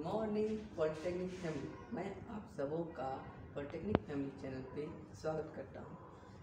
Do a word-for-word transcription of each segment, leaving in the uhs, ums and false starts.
Morning polytechnic family, मैं आप सबों का पॉलिटेक्निक फैमिली चैनल पे स्वागत करता हूँ।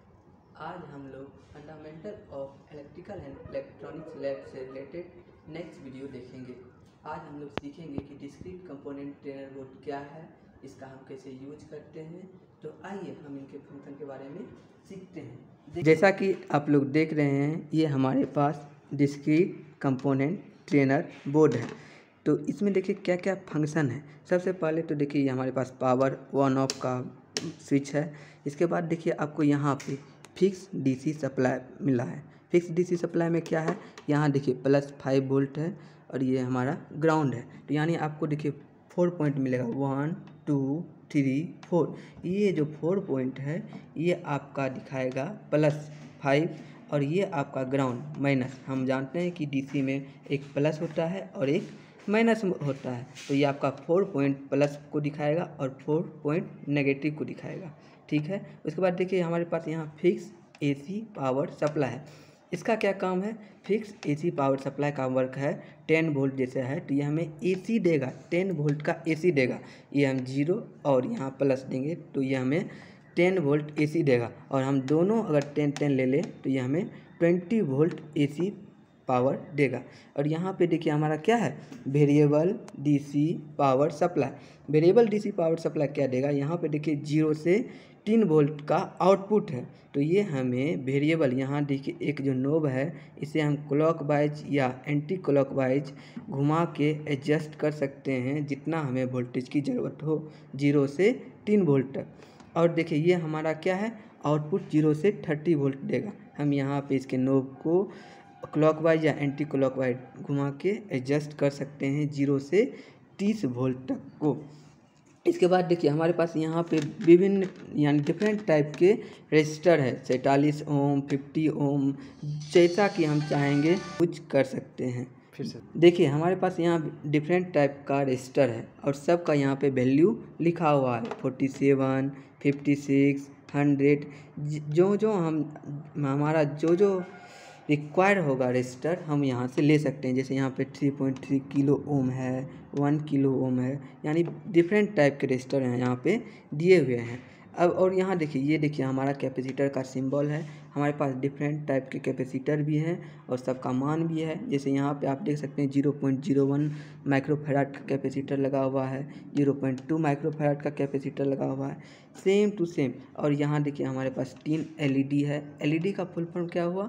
आज हम लोग fundamental of electrical and electronics lab से रिलेटेड नेक्स्ट वीडियो देखेंगे। आज हम लोग सीखेंगे कि डिस्क्रीट कंपोनेंट ट्रेनर बोर्ड क्या है, इसका हम कैसे यूज करते हैं। तो आइए हम इनके फंक्शन के बारे में सीखते हैं। जैसा कि आप लोग देख रहे हैं, ये हमारे पास डिस्क्रीट कंपोनेंट ट्रेनर बोर्ड है। तो इसमें देखिए क्या क्या फंक्शन है। सबसे पहले तो देखिए ये हमारे पास पावर ऑन ऑफ का स्विच है। इसके बाद देखिए आपको यहाँ पे फिक्स डीसी सप्लाई मिला है। फिक्स डीसी सप्लाई में क्या है, यहाँ देखिए प्लस फाइव वोल्ट है और ये हमारा ग्राउंड है। तो यानी आपको देखिए फोर पॉइंट मिलेगा, वन टू थ्री फोर। ये जो फोर पॉइंट है ये आपका दिखाएगा प्लस फाइव और ये आपका ग्राउंड माइनस। हम जानते हैं कि डीसी में एक प्लस होता है और एक माइनस होता है। तो ये आपका फोर पॉइंट प्लस को दिखाएगा और फोर पॉइंट नेगेटिव को दिखाएगा, ठीक है। उसके बाद देखिए हमारे पास यहाँ फिक्स एसी पावर सप्लाई है। इसका क्या काम है, फिक्स एसी पावर सप्लाई का वर्क है टेन वोल्ट जैसे है। तो ये हमें एसी देगा, टेन वोल्ट का एसी देगा। ये हम जीरो और यहाँ प्लस देंगे तो ये हमें टेन वोल्ट एसी देगा। और हम दोनों अगर टेन टेन ले लें तो ये हमें ट्वेंटी वोल्ट एसी पावर देगा। और यहाँ पे देखिए हमारा क्या है, variable DC power supply. Variable DC power supply क्या देगा, यहाँ पे देखिए जीरो से तीन वोल्ट का आउटपुट है। तो ये हमें वेरिएबल, यहाँ देखिए एक जो नोब है इसे हम क्लॉक वाइज या एंटी क्लॉक वाइज घुमा के एडजस्ट कर सकते हैं जितना हमें वोल्टेज की ज़रूरत हो, जीरो से तीन वोल्ट तक। और देखिए ये हमारा क्या है, आउटपुट जीरो से थर्टी वोल्ट देगा। हम यहाँ पे इसके नोब को क्लॉकवाइज या एंटी क्लॉकवाइज घुमा के एडजस्ट कर सकते हैं जीरो से तीस वोल्ट तक को। इसके बाद देखिए हमारे पास यहाँ पे विभिन्न यानी डिफरेंट टाइप के रजिस्टर है, सैंतालीस ओम, फिफ्टी ओम, जैसा कि हम चाहेंगे कुछ कर सकते हैं। फिर से देखिए हमारे पास यहाँ डिफरेंट टाइप का रजिस्टर है और सबका यहाँ पे वैल्यू लिखा हुआ है, forty seven, fifty six, hundred. जो जो हम हमारा जो जो रिक्वायर्ड होगा रजिस्टर हम यहाँ से ले सकते हैं। जैसे यहाँ पे three point three kilo ohm है, वन किलो ओम है, यानी डिफरेंट टाइप के रजिस्टर हैं यहाँ पे दिए हुए हैं। अब और यहाँ देखिए ये देखिए हमारा कैपेसिटर का सिंबल है। हमारे पास डिफरेंट टाइप के कैपेसिटर भी हैं और सबका मान भी है। जैसे यहाँ पे आप देख सकते हैं zero point zero one microfarad का कैपेसिटर लगा हुआ है, जीरो पॉइंट टू माइक्रोफैराड का कैपेसिटर लगा हुआ है, सेम टू सेम। और यहाँ देखिए हमारे पास तीन एलईडी है। एलईडी का फुल फॉर्म क्या हुआ,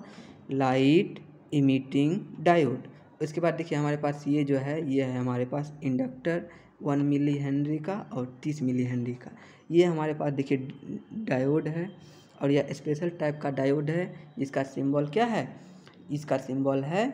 लाइट इमिटिंग डायोड। उसके बाद देखिए हमारे पास ये जो है ये है हमारे पास इंडक्टर वन मिली हेनरी का और तीस मिली हेनरी का। ये हमारे पास देखिए डायोड है और यह स्पेशल टाइप का डायोड है जिसका सिंबल क्या है, इसका सिंबल है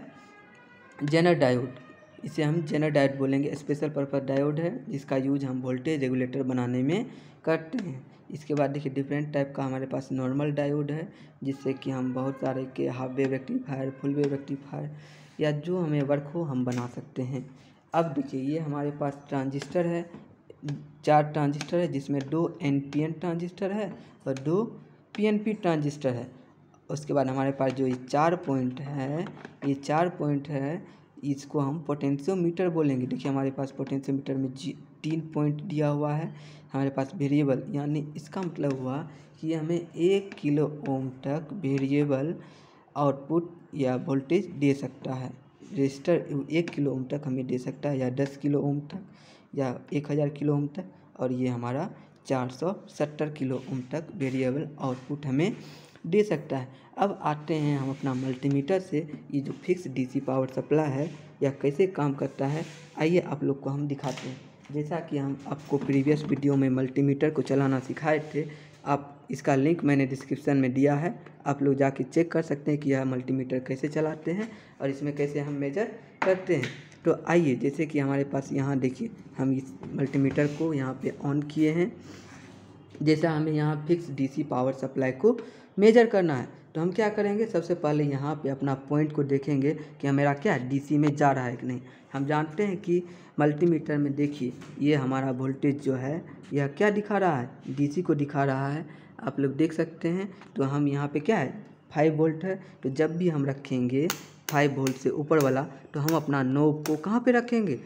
जेनर डायोड। इसे हम जेनर डायोड बोलेंगे। स्पेशल पर्पस डायोड है जिसका यूज हम वोल्टेज रेगुलेटर बनाने में करते हैं। इसके बाद देखिए डिफरेंट टाइप का हमारे पास नॉर्मल डायोड है जिससे कि हम बहुत सारे के half wave rectifier, full wave rectifier या जो हमें वर्क हो हम बना सकते हैं। अब देखिए ये हमारे पास ट्रांजिस्टर है, चार ट्रांजिस्टर है जिसमें दो एन पी एन ट्रांजिस्टर है और दो पी एन पी ट्रांजिस्टर है। उसके बाद हमारे पास जो ये चार पॉइंट है, ये चार पॉइंट है इसको हम पोटेंशियोमीटर बोलेंगे। देखिए हमारे पास पोटेंशियोमीटर में जी तीन पॉइंट दिया हुआ है। हमारे पास वेरिएबल, यानी इसका मतलब हुआ कि हमें एक किलो ओम तक वेरिएबल आउटपुट या वोल्टेज दे सकता है। रजिस्टर एक किलो ओम तक हमें दे सकता है या दस किलो ओम तक या एक हज़ार किलो ओम तक। और ये हमारा चार सौ सत्तर किलो ओम तक वेरिएबल आउटपुट हमें दे सकता है। अब आते हैं हम अपना मल्टीमीटर से, ये जो फिक्स डीसी पावर सप्लाई है यह कैसे काम करता है, आइए आप लोग को हम दिखाते हैं। जैसा कि हम आपको प्रीवियस वीडियो में मल्टीमीटर को चलाना सिखाए थे, आप इसका लिंक मैंने डिस्क्रिप्शन में दिया है, आप लोग जाके चेक कर सकते हैं कि यह मल्टीमीटर कैसे चलाते हैं और इसमें कैसे हम मेजर करते हैं। तो आइए, जैसे कि हमारे पास यहाँ देखिए हम इस मल्टीमीटर को यहाँ पे ऑन किए हैं। जैसा हमें यहाँ फिक्स डीसी पावर सप्लाई को मेजर करना है तो हम क्या करेंगे, सबसे पहले यहाँ पे अपना पॉइंट को देखेंगे कि मेरा क्या डीसी में जा रहा है कि नहीं। हम जानते हैं कि मल्टीमीटर में देखिए ये हमारा वोल्टेज जो है यह क्या दिखा रहा है, डीसी को दिखा रहा है, आप लोग देख सकते हैं। तो हम यहाँ पे क्या है फाइव वोल्ट है, तो जब भी हम रखेंगे फाइव वोल्ट से ऊपर वाला तो हम अपना नोब को कहाँ पे रखेंगे,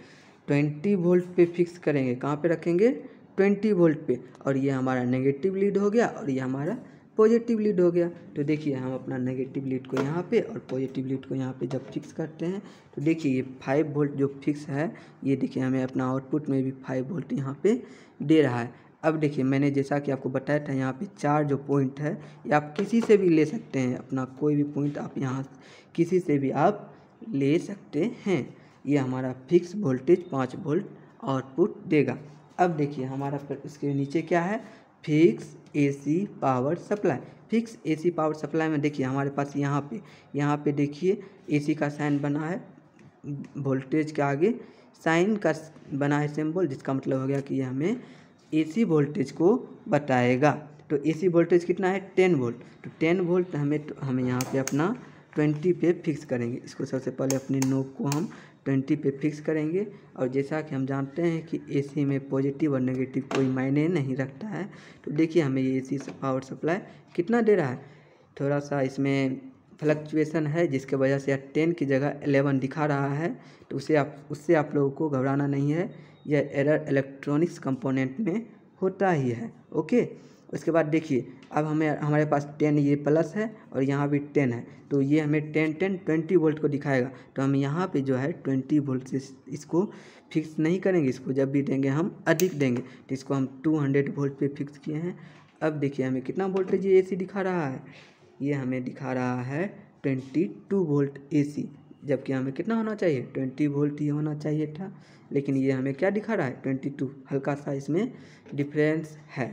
ट्वेंटी वोल्ट पे फिक्स करेंगे। कहाँ पे रखेंगे? ट्वेंटी वोल्ट पे। और ये हमारा नेगेटिव लीड हो गया और ये हमारा पॉजिटिव लीड हो गया। तो देखिए हम अपना नेगेटिव लीड को यहाँ पे और पॉजिटिव लीड को यहाँ पे जब फिक्स करते हैं तो देखिए ये फाइव वोल्ट जो फिक्स है, ये देखिए हमें अपना आउटपुट में भी फाइव वोल्ट यहाँ पे दे रहा है। अब देखिए मैंने जैसा कि आपको बताया था, यहाँ पे चार जो पॉइंट है ये आप किसी से भी ले सकते हैं, अपना कोई भी पॉइंट आप यहाँ किसी से भी आप ले सकते हैं। ये हमारा फिक्स वोल्टेज पाँच वोल्ट आउटपुट देगा। अब देखिए हमारा फिर इसके नीचे क्या है? Fix AC power supply. Fix AC power supply में देखिए हमारे पास यहाँ पे यहाँ पे देखिए एसी का साइन बना है, वोल्टेज के आगे साइन का बना है सिंबल, जिसका मतलब हो गया कि ये हमें एसी वोल्टेज को बताएगा। तो एसी वोल्टेज कितना है? Ten volt. तो टेन वोल्ट हमें हमें यहाँ पे अपना ट्वेंटी पे फिक्स करेंगे। इसको सबसे पहले अपनी नोब को हम ट्वेंटी पे फिक्स करेंगे। और जैसा कि हम जानते हैं कि एसी में पॉजिटिव और नेगेटिव कोई मायने नहीं रखता है, तो देखिए हमें ये एसी पावर सप्लाई कितना दे रहा है। थोड़ा सा इसमें फ्लक्चुएसन है जिसके वजह से टेन की जगह एलेवन दिखा रहा है, तो उसे आप उससे आप लोगों को घबराना नहीं है, यह एरर इलेक्ट्रॉनिक्स कंपोनेंट में होता ही है। ओके, उसके बाद देखिए अब हमें हमारे पास टेन ये प्लस है और यहाँ भी टेन है, तो ये हमें टेन टेन ट्वेंटी वोल्ट को दिखाएगा। तो हम यहाँ पे जो है ट्वेंटी वोल्ट से इसको फिक्स नहीं करेंगे, इसको जब भी देंगे हम अधिक देंगे। तो इसको हम टू हंड्रेड वोल्ट पे फिक्स किए हैं। अब देखिए हमें कितना वोल्टेज ये एसी दिखा रहा है? ये हमें दिखा रहा है ट्वेंटी टू वोल्ट एसी, जबकि हमें कितना होना चाहिए? ट्वेंटी वोल्ट ही होना चाहिए था, लेकिन ये हमें क्या दिखा रहा है? Twenty two. हल्का सा इसमें डिफरेंस है।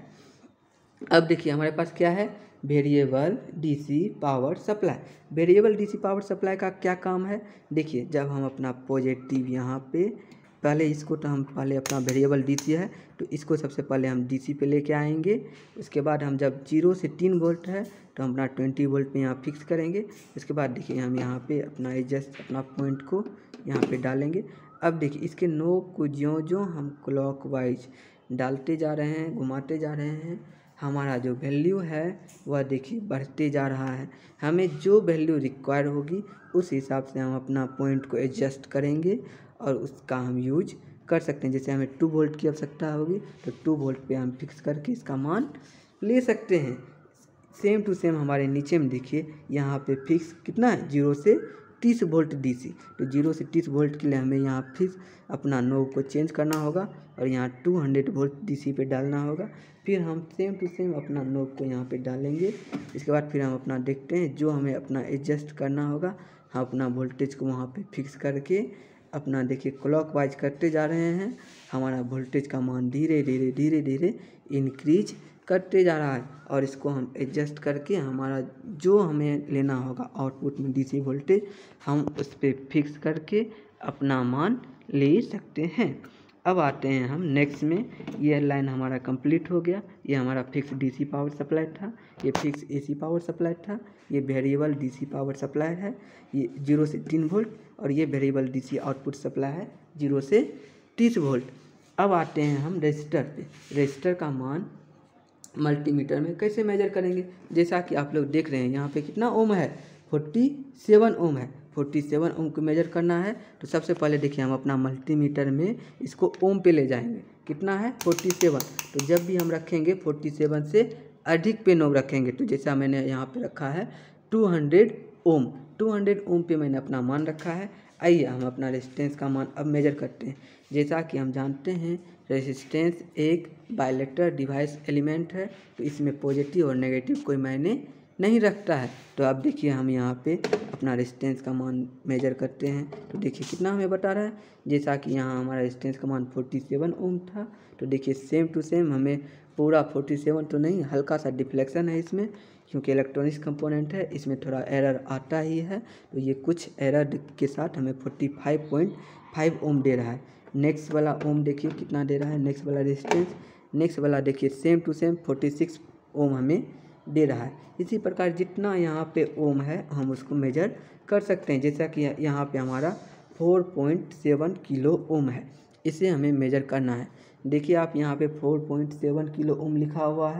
अब देखिए हमारे पास क्या है? Variable DC power supply. Variable DC power supply का क्या काम है? देखिए जब हम अपना पॉजिटिव यहाँ पे पहले इसको तो हम पहले अपना वेरिएबल डीसी है तो इसको सबसे पहले हम डीसी पे लेके आएंगे। उसके बाद हम जब जीरो से तीन वोल्ट है तो हम अपना ट्वेंटी वोल्ट पे यहाँ फिक्स करेंगे। उसके बाद देखिए हम यहाँ पे अपना एडजस्ट अपना पॉइंट को यहाँ पे डालेंगे। अब देखिए इसके नोब को ज्यों ज्यों हम क्लॉकवाइज डालते जा रहे हैं, घुमाते जा रहे हैं, हमारा जो वैल्यू है वह देखिए बढ़ते जा रहा है। हमें जो वैल्यू रिक्वायर होगी उस हिसाब से हम अपना पॉइंट को एडजस्ट करेंगे और उसका हम यूज कर सकते हैं। जैसे हमें टू वोल्ट की आवश्यकता होगी तो टू वोल्ट पे हम फिक्स करके इसका मान ले सकते हैं। सेम टू सेम हमारे नीचे में देखिए यहाँ पे फिक्स कितना है? जीरो से तीस वोल्ट डीसी। तो जीरो से तीस वोल्ट के लिए हमें यहाँ फिक्स अपना नोब को चेंज करना होगा और यहाँ टू हंड्रेड वोल्ट डीसी पे डालना होगा। फिर हम सेम टू सेम अपना नोब को यहाँ पे डालेंगे। इसके बाद फिर हम अपना देखते हैं जो हमें अपना एडजस्ट करना होगा, हम अपना वोल्टेज को वहाँ पे फिक्स करके अपना देखिए क्लॉकवाइज करते जा रहे हैं। हमारा वोल्टेज का मान धीरे धीरे धीरे धीरे इंक्रीज करते जा रहा है और इसको हम एडजस्ट करके हमारा जो हमें लेना होगा आउटपुट में डीसी वोल्टेज, हम उस पर फिक्स करके अपना मान ले सकते हैं। अब आते हैं हम नेक्स्ट में। यह लाइन हमारा कंप्लीट हो गया। ये हमारा फिक्स डीसी पावर सप्लाई था, ये फिक्स एसी पावर सप्लाई था, ये वेरिएबल डीसी पावर सप्लाई है, ये जीरो से तीन वोल्ट, और ये वेरिएबल डीसी आउटपुट सप्लाई है जीरो से तीस वोल्ट। अब आते हैं हम रजिस्टर पे। रजिस्टर का मान मल्टीमीटर में कैसे मेजर करेंगे? जैसा कि आप लोग देख रहे हैं यहाँ पे कितना ओम है? फोर्टी सेवन ओम है। फोर्टी सेवन ओम को मेजर करना है तो सबसे पहले देखिए हम अपना मल्टीमीटर में इसको ओम पे ले जाएंगे। कितना है? Forty seven. तो जब भी हम रखेंगे फोर्टी सेवन से अधिक पे नोब रखेंगे, तो जैसा मैंने यहाँ पे रखा है two hundred ohm. Two hundred ohm पे मैंने अपना मान रखा है। आइए हम अपना रेजिस्टेंस का मान अब मेजर करते हैं। जैसा कि हम जानते हैं रेजिस्टेंस एक बाइलेटरल डिवाइस एलिमेंट है, तो इसमें पॉजिटिव और नेगेटिव कोई मायने नहीं रखता है। तो अब देखिए हम यहाँ पे अपना रेजिस्टेंस का मान मेजर करते हैं तो देखिए कितना हमें बता रहा है। जैसा कि यहाँ हमारा रेजिस्टेंस का मान फोर्टी सेवन ओम था, तो देखिए सेम टू सेम हमें पूरा फोर्टी सेवन तो नहीं, हल्का सा डिफ्लेक्शन है इसमें, क्योंकि इलेक्ट्रॉनिक्स कंपोनेंट है, इसमें थोड़ा एरर आता ही है। तो ये कुछ एरर के साथ हमें forty five point five ohm दे रहा है। नेक्स्ट वाला ओम देखिए कितना दे रहा है, नेक्स्ट वाला रेजिस्टेंस। नेक्स्ट वाला देखिए same to same forty six ohm हमें दे रहा है। इसी प्रकार जितना यहाँ पे ओम है हम उसको मेजर कर सकते हैं। जैसा कि यहाँ पे हमारा four point seven kilo ohm है, इसे हमें मेजर करना है। देखिए आप यहाँ पे four point seven kilo ohm लिखा हुआ है।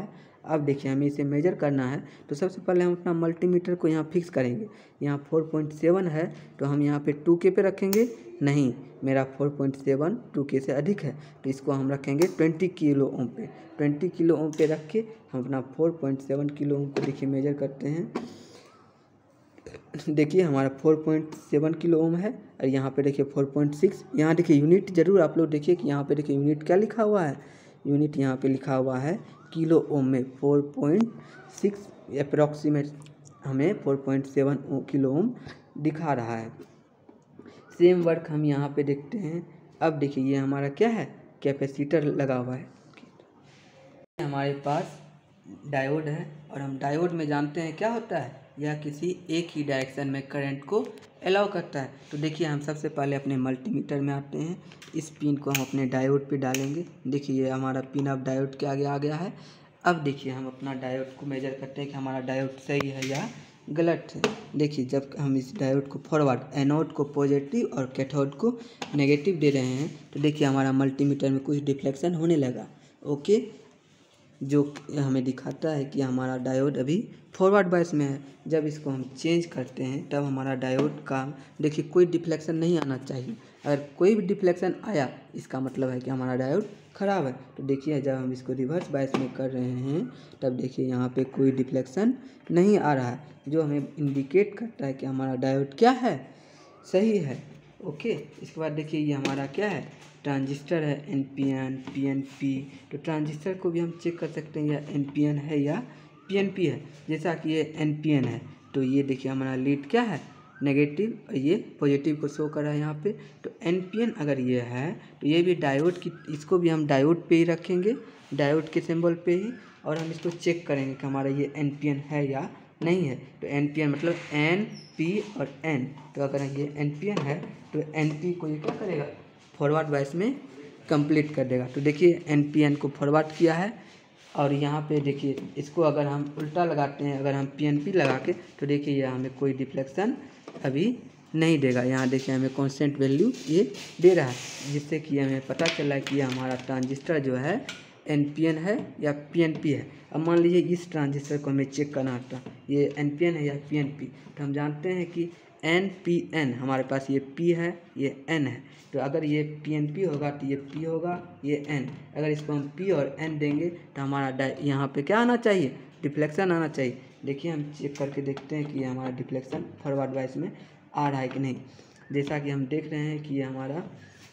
अब देखिए हमें इसे मेजर करना है, तो सबसे पहले हम अपना मल्टीमीटर को यहाँ फिक्स करेंगे। यहाँ फोर पॉइंट सेवन है तो हम यहाँ पे टू के पे रखेंगे, नहीं मेरा फोर पॉइंट सेवन टू के से अधिक है तो इसको हम रखेंगे ट्वेंटी किलो ओम पे। ट्वेंटी किलो ओम पे रख के हम अपना four point seven kilo ohm को देखिए मेजर करते हैं। देखिए हमारा four point seven kilo ohm है और यहाँ पे देखिए फोर पॉइंट सिक्स। यहाँ देखिए यूनिट ज़रूर आप लोग देखिए कि यहाँ पे देखिए यूनिट क्या लिखा हुआ है, यूनिट यहाँ पे लिखा हुआ है किलो ओम में फोर पॉइंट सिक्स अप्रॉक्सीमेट हमें four point seven kilo ohm दिखा रहा है। सेम वर्क हम यहाँ पे देखते हैं। अब देखिए ये हमारा क्या है, कैपेसिटर लगा हुआ है। हमारे पास डायोड है और हम डायोड में जानते हैं क्या होता है, यह किसी एक ही डायरेक्शन में करंट को अलाउ करता है। तो देखिए हम सबसे पहले अपने मल्टीमीटर में आते हैं, इस पिन को हम अपने डायोड पे डालेंगे। देखिए ये हमारा पिन अब डायोड के आगे आ गया है। अब देखिए हम अपना डायोड को मेजर करते हैं कि हमारा डायोड सही है या गलत है। देखिए जब हम इस डायोड को फॉरवर्ड, एनोड को पॉजिटिव और कैथोड को नेगेटिव दे रहे हैं तो देखिए हमारा मल्टीमीटर में कुछ डिफ्लेक्शन होने लगा, ओके, जो हमें दिखाता है कि हमारा डायोड अभी फॉरवर्ड बायस में है। जब इसको हम चेंज करते हैं तब हमारा डायोड का देखिए कोई डिफ्लेक्शन नहीं आना चाहिए। अगर कोई भी डिफ्लेक्शन आया इसका मतलब है कि हमारा डायोड ख़राब है। तो देखिए जब हम इसको रिवर्स बायस में कर रहे हैं तब देखिए यहाँ पे कोई डिफ्लेक्शन नहीं आ रहा है, जो हमें इंडिकेट करता है कि हमारा डायोड क्या है, सही है, ओके। इसके बाद देखिए ये हमारा क्या है, ट्रांजिस्टर है, N P N, P N P. तो ट्रांजिस्टर को भी हम चेक कर सकते हैं या एन पी एन है या पी एन पी है। जैसा कि ये एन पी एन है तो ये देखिए हमारा लीड क्या है, नेगेटिव, और ये पॉजिटिव को शो कर रहा है यहाँ पे। तो एन पी एन अगर ये है तो ये भी डायोड की, इसको भी हम डायोड पे ही रखेंगे, डायोड के सिंबल पे ही, और हम इसको चेक करेंगे कि हमारा ये एन पी एन है या नहीं है। तो एन पी एन मतलब एन पी और एन, तो अगर ये एन पी एन है तो एन पी को ये क्या करेगा, फॉरवर्ड बायस में कंप्लीट कर देगा। तो देखिए एन पी एन को फॉरवर्ड किया है और यहाँ पे देखिए इसको अगर हम उल्टा लगाते हैं, अगर हम पी एन पी लगा के, तो देखिए ये हमें कोई डिफ्लेक्शन अभी नहीं देगा। यहाँ देखिए हमें कांस्टेंट वैल्यू ये दे रहा है, जिससे कि हमें पता चला कि हमारा ट्रांजिस्टर जो है एन पी एन है या पी एन पी है। अब मान लीजिए इस ट्रांजिस्टर को हमें चेक करना था, ये एन पी एन है या पी एन पी। तो हम जानते हैं कि एन पी एन, हमारे पास ये P है, ये N है। तो अगर ये पी एन पी होगा तो ये P होगा, ये N। अगर इसको हम P और N देंगे तो हमारा यहाँ पे क्या आना चाहिए, डिफ्लेक्शन आना चाहिए। देखिए हम चेक करके देखते हैं कि ये हमारा डिफ्लेक्शन फॉरवर्ड बायस में आ रहा है कि नहीं। जैसा कि हम देख रहे हैं कि ये हमारा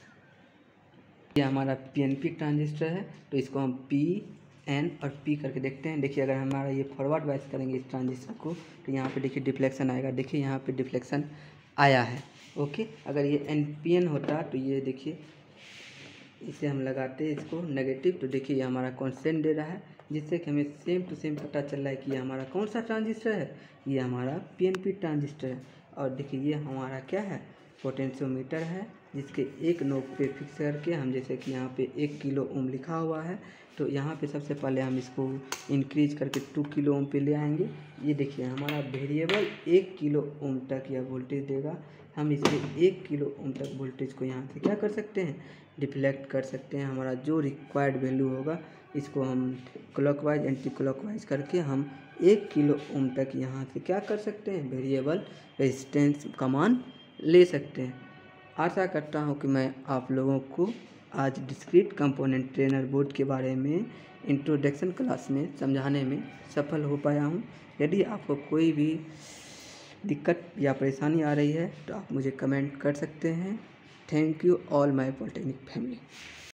ये हमारा पी एन पी ट्रांजिस्टर है, तो इसको हम P N और P करके देखते हैं। देखिए अगर हमारा ये फॉरवर्ड बायस करेंगे इस ट्रांजिस्टर को तो यहाँ पे देखिए डिफ्लेक्शन आएगा। देखिए यहाँ पे डिफ्लेक्शन आया है, ओके। अगर ये एन पी एन होता तो ये देखिए इसे हम लगाते हैं इसको नेगेटिव, तो देखिए ये हमारा कांस्टेंट दे रहा है, जिससे कि हमें सेम टू सेम पता चल रहा है कि ये हमारा कौन सा ट्रांजिस्टर है, ये हमारा पी एन पी ट्रांजिस्टर है। और देखिए ये हमारा क्या है, पोटेंशियोमीटर है, जिसके एक नोब पे फिक्स करके हम, जैसे कि यहाँ पे एक किलो ओम लिखा हुआ है, तो यहाँ पे सबसे पहले हम इसको इंक्रीज करके टू किलो ओम पे ले आएंगे। ये देखिए हमारा वेरिएबल एक किलो ओम तक यह वोल्टेज देगा। हम इसे एक किलो ओम तक वोल्टेज को यहाँ से क्या कर सकते हैं, डिफ्लेक्ट कर सकते हैं। हमारा जो रिक्वायर्ड वैल्यू होगा इसको हम क्लॉकवाइज एंटी क्लॉकवाइज करके हम एक किलो ओम तक यहाँ से क्या कर सकते हैं, वेरिएबल रेजिस्टेंस का मान ले सकते हैं। आशा करता हूँ कि मैं आप लोगों को आज डिस्क्रीट कंपोनेंट ट्रेनर बोर्ड के बारे में इंट्रोडक्शन क्लास में समझाने में सफल हो पाया हूँ। यदि आपको कोई भी दिक्कत या परेशानी आ रही है तो आप मुझे कमेंट कर सकते हैं। Thank you all my polytechnic family.